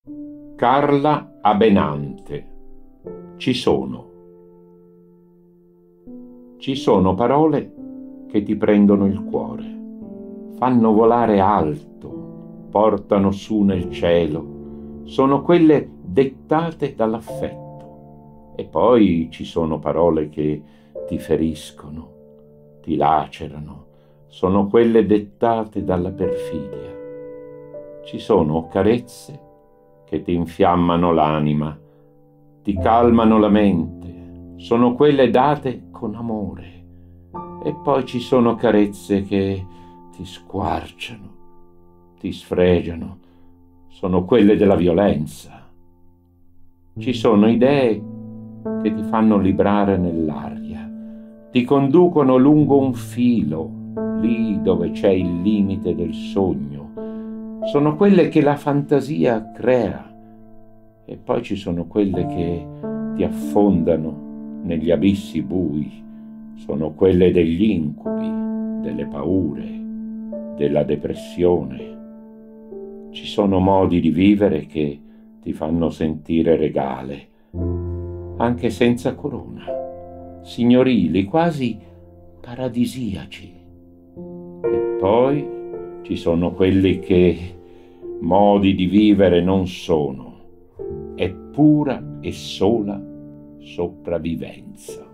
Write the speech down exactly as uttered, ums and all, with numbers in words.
Carla Abenante. Ci sono. Ci sono parole che ti prendono il cuore, fanno volare alto, portano su nel cielo, sono quelle dettate dall'affetto. E poi ci sono parole che ti feriscono, ti lacerano, sono quelle dettate dalla perfidia. Ci sono carezze che ti infiammano l'anima, ti calmano la mente, sono quelle date con amore. E poi ci sono carezze che ti squarciano, ti sfregiano, sono quelle della violenza. Ci sono idee che ti fanno librare nell'aria, ti conducono lungo un filo, lì dove c'è il limite del sogno. Sono quelle che la fantasia crea. E poi ci sono quelle che ti affondano negli abissi bui. Sono quelle degli incubi, delle paure, della depressione. Ci sono modi di vivere che ti fanno sentire regale, anche senza corona, signorili, quasi paradisiaci. E poi ci sono quelli che modi di vivere non sono, è pura e sola sopravvivenza.